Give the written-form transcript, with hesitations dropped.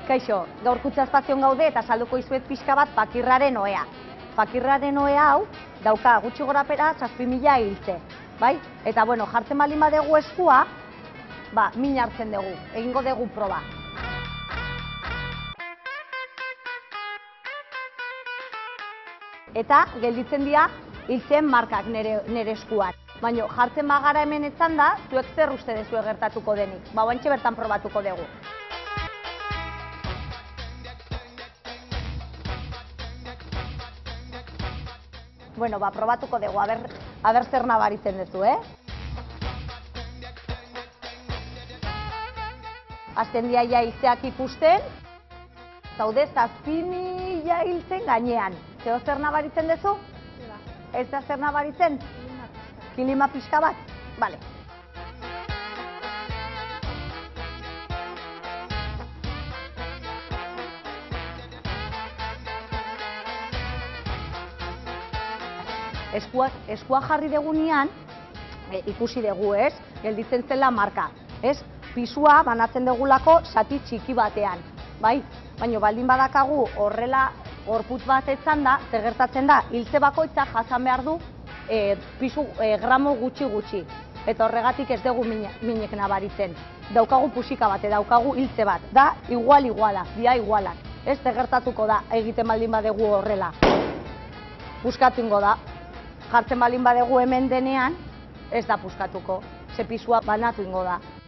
Kaixo, gaur Kutxa Espazioan gaude eta salduko izuet pixka bat pakirraren ohea. Pakirraren ohea hau dauka gutxi gorapera 7.000 hiltze, bai? Eta bueno, jartzen baldin badegu eskua, min hartzen dugu, egingo dugu proba. Eta gelditzen dira hiltzen markak nire eskuan. Baina jartzen bagara hemen etzan da, zuek zer uste dezue gertatuko denik. Oantxe bertan probatuko dugu. Bueno, probatuko dugu, aber zer nabaritzen duzu, Azten dia hiltzeak ikusten, zaude 7.000 hiltzen gainean. Zeo zer nabaritzen duzu? Ez da zer nabaritzen? Kilima pixka bat? Bale. Eskua jarri degunean, ikusi dugu, gelditzen zela marka. Pisua banatzen dugulako zati txiki batean, bai? Baina baldin badakagu horrela gorputz bat etzan da, zer gertatzen da, hiltze bakoitza jasan behar du pisu gramo gutxi. Eta horregatik ez dugu minek nabaritzen. Daukagu pusika bat, daukagu hiltze bat. Da iguala, dia igualak. Ez zer gertatuko da egiten baldin badegu horrela. Puskatu ingo da. Jartzen baldin badegu hemen denean, ez da puskatuko. Ze pisua banatu ingo da.